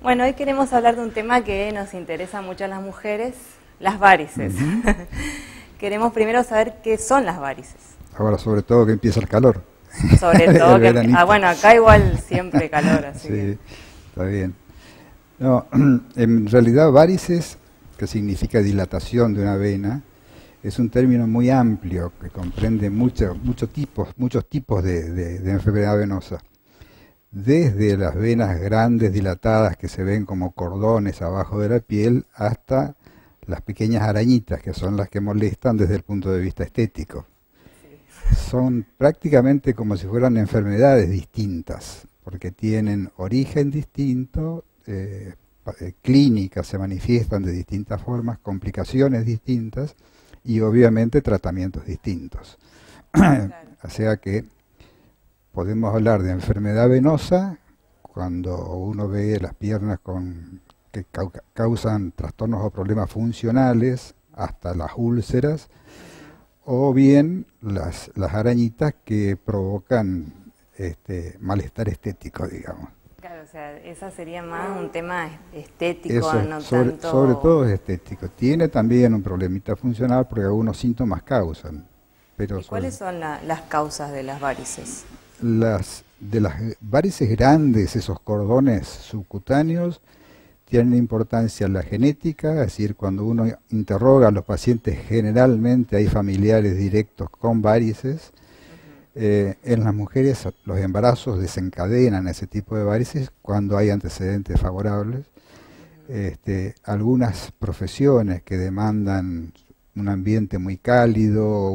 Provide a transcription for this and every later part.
Bueno, hoy queremos hablar de un tema que nos interesa mucho a las mujeres, las varices. Queremos primero saber qué son las varices. Ahora, sobre todo que empieza el calor. Sobre todo El que... veranito. bueno, acá igual siempre calor, así Sí, que... está bien. No, en realidad varices, que significa dilatación de una vena, es un término muy amplio que comprende muchos tipos de enfermedad venosa. Desde las venas grandes dilatadas que se ven como cordones abajo de la piel hasta las pequeñas arañitas que son las que molestan desde el punto de vista estético. Son prácticamente como si fueran enfermedades distintas, porque tienen origen distinto, clínicas se manifiestan de distintas formas, complicaciones distintas y obviamente tratamientos distintos. Claro. O sea que podemos hablar de enfermedad venosa cuando uno ve las piernas que causan trastornos o problemas funcionales, hasta las úlceras, o bien las arañitas que provocan malestar estético, digamos. Claro, o sea, esa sería más un tema estético, Eso, no sobre tanto... todo es estético. Tiene también un problemita funcional porque algunos síntomas causan. Pero ¿Y cuáles son las causas de las varices? de las varices grandes, esos cordones subcutáneos, tienen importancia la genética, es decir, cuando uno interroga a los pacientes, generalmente hay familiares directos con varices. En las mujeres los embarazos desencadenan ese tipo de varices cuando hay antecedentes favorables. Algunas profesiones que demandan un ambiente muy cálido,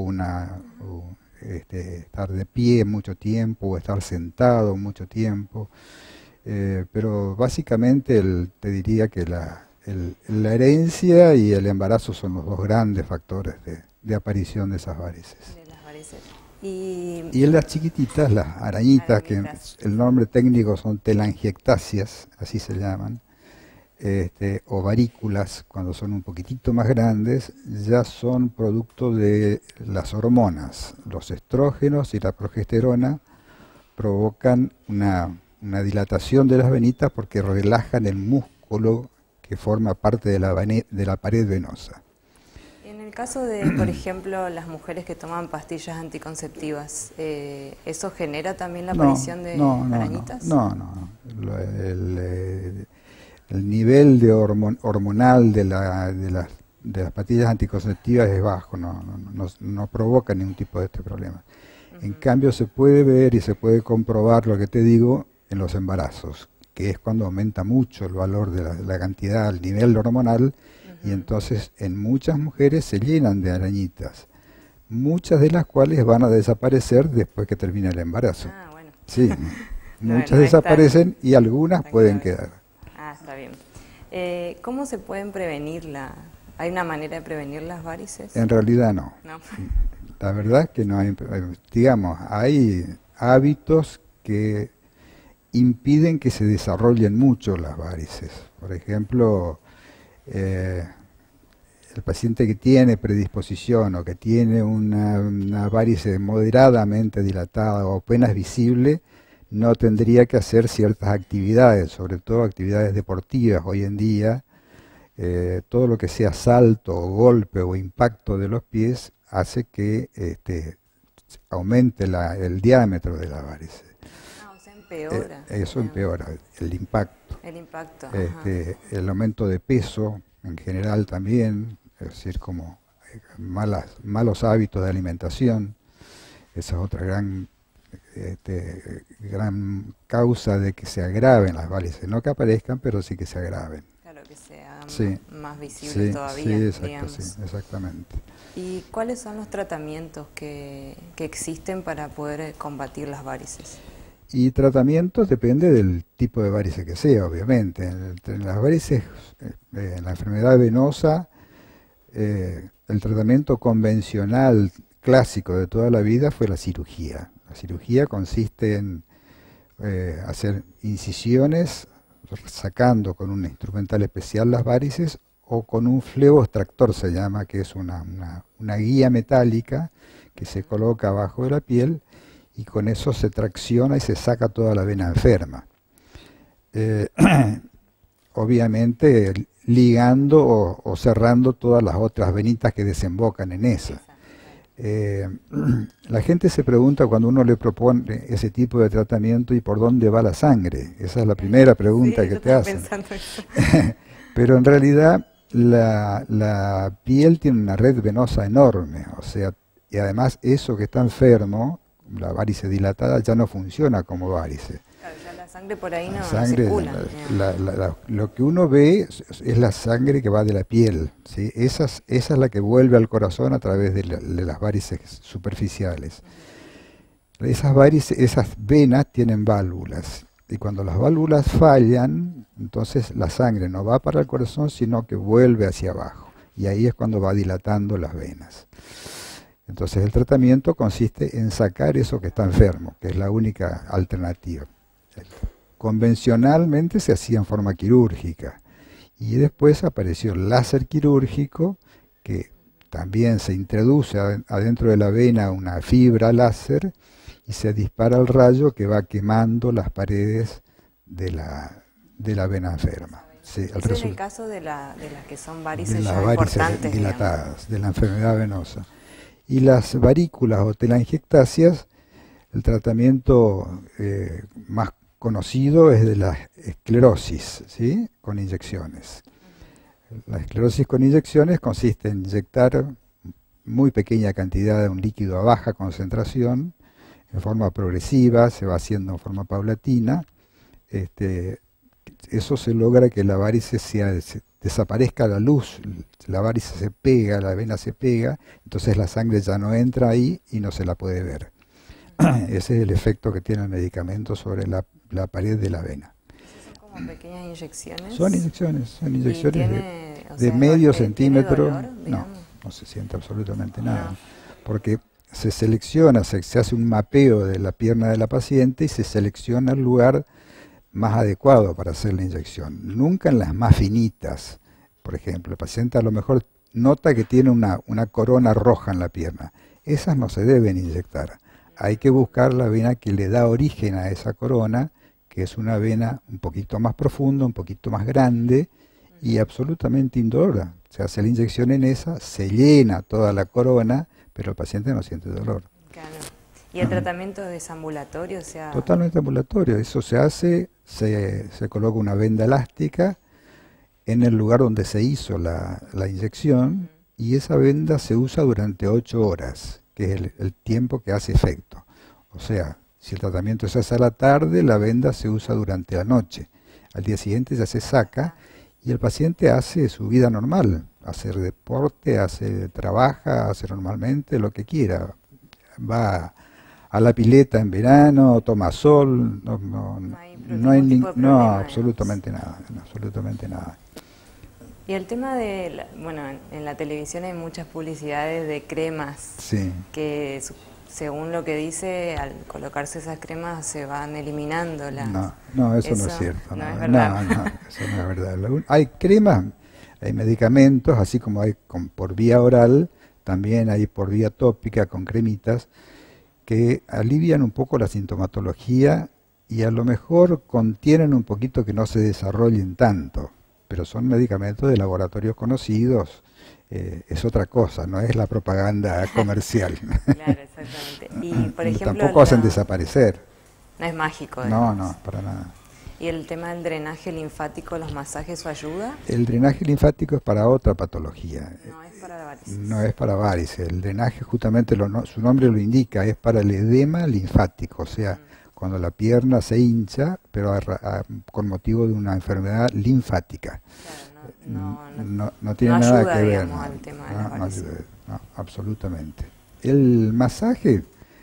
estar de pie mucho tiempo o estar sentado mucho tiempo. Pero básicamente te diría que la herencia y el embarazo son los dos grandes factores de aparición de esas varices. De las varices. Y en las chiquititas, las arañitas, que el nombre técnico son telangiectasias, así se llaman, o varículas, cuando son un poquitito más grandes, ya son producto de las hormonas. Los estrógenos y la progesterona provocan una dilatación de las venitas porque relajan el músculo que forma parte de la pared venosa. en el caso de, por ejemplo, las mujeres que toman pastillas anticonceptivas, ¿eso genera también la aparición de arañitas? No. El nivel hormonal de las pastillas anticonceptivas es bajo, no provoca ningún tipo de este problema. En cambio se puede ver y se puede comprobar lo que te digo en los embarazos, que es cuando aumenta mucho el valor de la cantidad, el nivel hormonal, y entonces en muchas mujeres se llenan de arañitas, muchas de las cuales van a desaparecer después que termine el embarazo. Ah, bueno. Sí, muchas desaparecen y algunas pueden quedar. Ah, está bien. ¿Cómo se pueden prevenir ¿Hay una manera de prevenir las varices? En realidad no. No. La verdad es que no hay, digamos, hay hábitos que impiden que se desarrollen mucho las varices. Por ejemplo, el paciente que tiene predisposición o que tiene una varice moderadamente dilatada o apenas visible, no tendría que hacer ciertas actividades, sobre todo actividades deportivas hoy en día. Todo lo que sea salto, o golpe o impacto de los pies hace que aumente el diámetro de la varice. O sea, empeora. Eso empeora el impacto. El impacto. El aumento de peso en general también, es decir, como malos hábitos de alimentación. Esa es otra gran causa de que se agraven las varices, no que aparezcan, pero sí que se agraven. Claro, que sea más visible sí, todavía, sí, exacto, digamos. sí, exactamente. ¿Y cuáles son los tratamientos que existen para poder combatir las varices? Y tratamientos depende del tipo de varice que sea, obviamente. En las varices, en la enfermedad venosa, el tratamiento convencional clásico de toda la vida fue la cirugía. La cirugía consiste en hacer incisiones, sacando con un instrumental especial las varices, o con un fleboextractor se llama, que es una guía metálica que se coloca abajo de la piel, y con eso se tracciona y se saca toda la vena enferma. obviamente ligando o cerrando todas las otras venitas que desembocan en esa. La gente se pregunta cuando uno le propone ese tipo de tratamiento y por dónde va la sangre. Esa es la primera pregunta que te hacen. Pero en realidad la piel tiene una red venosa enorme, o sea, y además eso que está enfermo, la varice dilatada, ya no funciona como varice. Claro, ya la sangre por ahí no circula. circula. Lo que uno ve es la sangre que va de la piel, ¿sí? Esa es la que vuelve al corazón a través de las varices superficiales. Esas venas tienen válvulas, y cuando las válvulas fallan, entonces la sangre no va para el corazón, sino que vuelve hacia abajo, y ahí es cuando va dilatando las venas. Entonces el tratamiento consiste en sacar eso que está enfermo, que es la única alternativa. Convencionalmente se hacía en forma quirúrgica, y después apareció el láser quirúrgico, que también se introduce adentro de la vena una fibra láser y se dispara el rayo que va quemando las paredes de la vena enferma. Sí, ese es el caso de las que son varices ya importantes, varices dilatadas, de la enfermedad venosa. Y las varículas o telangiectasias, el tratamiento más conocido es de la esclerosis, ¿sí? Con inyecciones. La esclerosis con inyecciones consiste en inyectar muy pequeña cantidad de un líquido a baja concentración, en forma progresiva, se va haciendo en forma paulatina. Eso se logra que la varice desaparezca a la luz, la varice se pega, la vena se pega, entonces la sangre ya no entra ahí y no se la puede ver. Ese es el efecto que tiene el medicamento sobre la pared de la vena. ¿Son como pequeñas inyecciones? Son inyecciones de medio centímetro. No se siente absolutamente nada, porque se selecciona, se hace un mapeo de la pierna de la paciente y se selecciona el lugar más adecuado para hacer la inyección. Nunca en las más finitas. Por ejemplo, el paciente a lo mejor nota que tiene una corona roja en la pierna. Esas no se deben inyectar. Hay que buscar la vena que le da origen a esa corona, que es una vena un poquito más profunda, un poquito más grande y absolutamente indolora. Se hace la inyección en esa, se llena toda la corona, pero el paciente no siente dolor. Claro. ¿Y el tratamiento es ambulatorio? O sea... Totalmente ambulatorio. Eso se hace, se coloca una venda elástica en el lugar donde se hizo la inyección, y esa venda se usa durante 8 horas, que es el tiempo que hace efecto. O sea, si el tratamiento se hace a la tarde, la venda se usa durante la noche. Al día siguiente ya se saca y el paciente hace su vida normal, hace deporte, trabaja, hace normalmente lo que quiera. Va a la pileta en verano, toma sol, no, absolutamente nada, absolutamente nada. Y el tema de, bueno, en la televisión hay muchas publicidades de cremas, sí, que según lo que dice, al colocarse esas cremas se van eliminando las... No, eso no es cierto. No es verdad. No, eso no es verdad. Hay cremas, hay medicamentos, así como hay por vía oral, también hay por vía tópica con cremitas, que alivian un poco la sintomatología y a lo mejor contienen un poquito que no se desarrollen tanto, pero son medicamentos de laboratorios conocidos, es otra cosa, no es la propaganda comercial. Claro, exactamente. Y, por ejemplo, tampoco hacen desaparecer. No es mágico. No, para nada. ¿Y el tema del drenaje linfático, los masajes, su ayuda? El drenaje linfático es para otra patología. No es para varices. No es para varices. El drenaje, justamente su nombre lo indica, es para el edema linfático, o sea, cuando la pierna se hincha, pero con motivo de una enfermedad linfática. Claro, no tiene nada que ver. Digamos, al tema de las varices. No, absolutamente. El masaje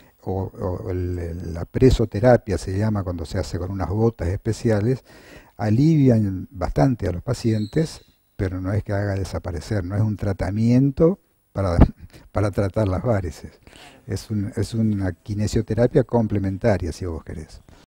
la presoterapia se llama cuando se hace con unas botas especiales, alivian bastante a los pacientes, pero no es que haga desaparecer, no es un tratamiento para tratar las varices. Es una kinesioterapia complementaria, si vos querés.